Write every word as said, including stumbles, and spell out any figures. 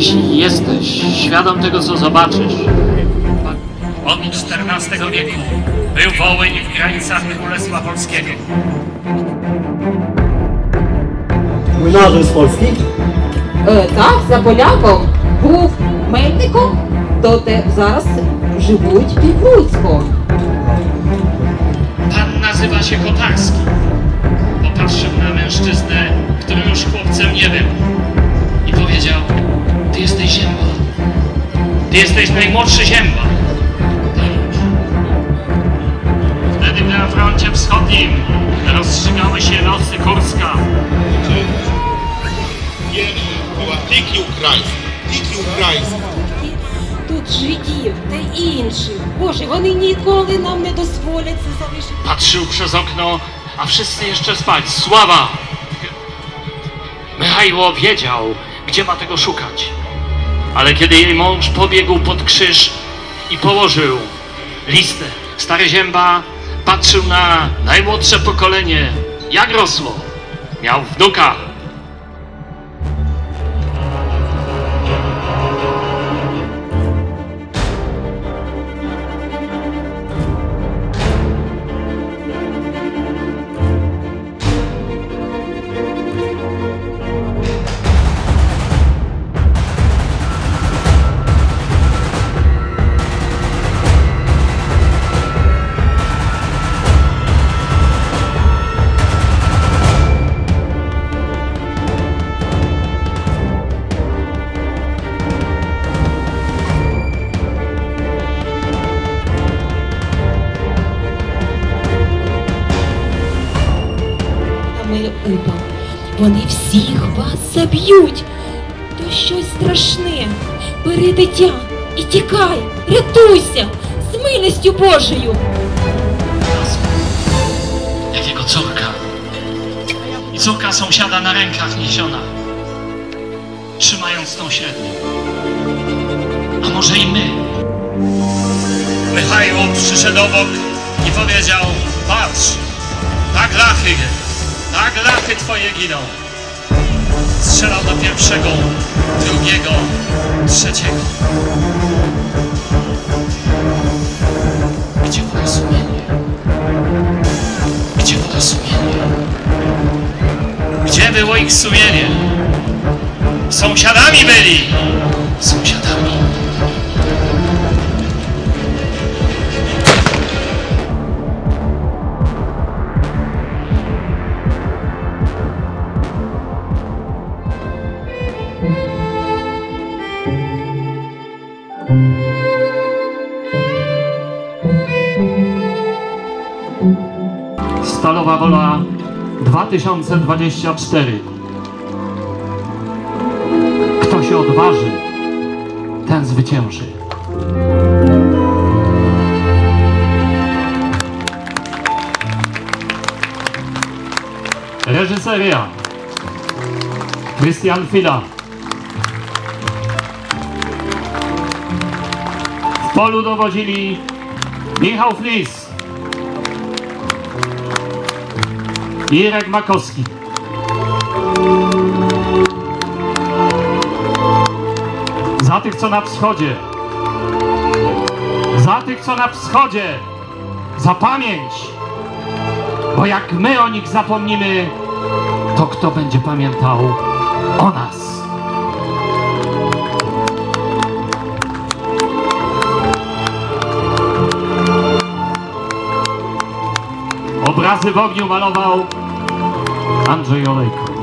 Jeśli jesteś świadom tego, co zobaczysz, od czternastego wieku był Wołyń w granicach Królestwa Polskiego. Młynarzem z Polski? Е, так, за поляком. Був мельником, то те зараз живуть під Луцьком. Pan nazywa się Kotarski. Popatrzył na mężczyznę, który już chłopcem nie był, i powiedział: ty jesteś Zięba. Ty jesteś najmłodszy Zięba. Wtedy na froncie wschodnim rozstrzygały się losy Kurska. Pierwszy była тільки українська, тільки українська. Тут жидів та інших. Боже, вони ніколи нам не дозволять це залишити. Patrzył przez okno, a wszyscy jeszcze spać. Sława! Michajło wiedział, gdzie ma tego szukać. Ale kiedy jej mąż pobiegł pod krzyż i położył listę, stary Zięba patrzył na najmłodsze pokolenie, jak rosło. Miał wnuka. Мелюба, вони всіх вас заб'ють. То щось страшне. Бери дитя і тікай, рятуйся з милістю Божою. Jak jego córka. I córka sąsiada na rękach niesiona, trzymając tą średnią. A może i my? Michajło przyszedł obok i powiedział: patrz, tak lachy, tak lachy twoje giną. Strzelał do pierwszego, drugiego, trzeciego. Gdzie było sumienie? Gdzie było sumienie? Gdzie było ich sumienie? Sąsiadami byli! Sąsiadami. Stalowa Wola dwa tysiące dwadzieścia cztery. Kto się odważy, ten zwycięży. Reżyseria Krystian Fila. W polu dowodzili Michał Flis, Irek Makowski. Za tych, co na wschodzie, za tych, co na wschodzie, za pamięć, bo jak my o nich zapomnimy, to kto będzie pamiętał o nas? Obrazy w ogniu malował Andrzej Olejko.